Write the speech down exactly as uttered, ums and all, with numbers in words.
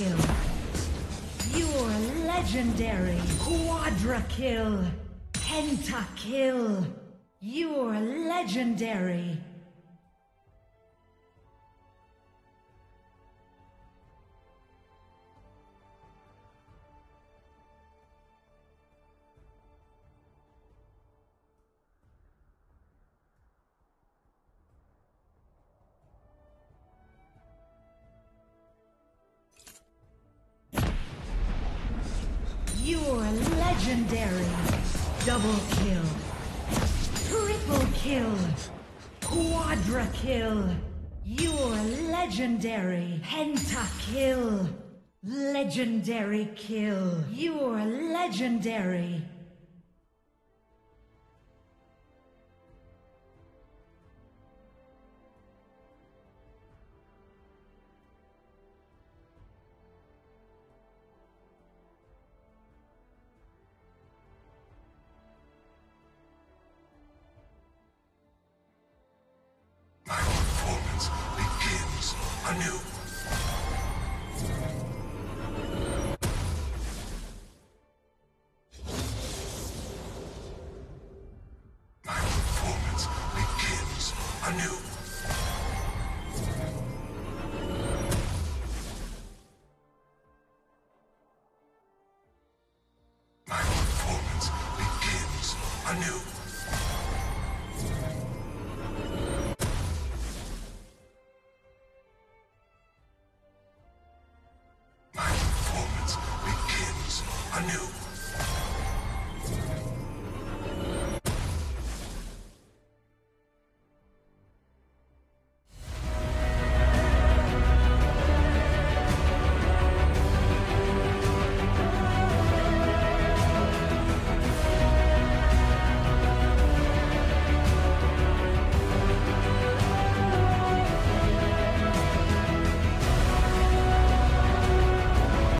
kill. You're legendary. Quadra kill. Pentakill. You're legendary. You're legendary. Double kill. Triple kill. Quadra kill. You're legendary. Pentakill. Legendary kill. You're legendary. Anew. My performance begins anew. My performance begins anew. Anew.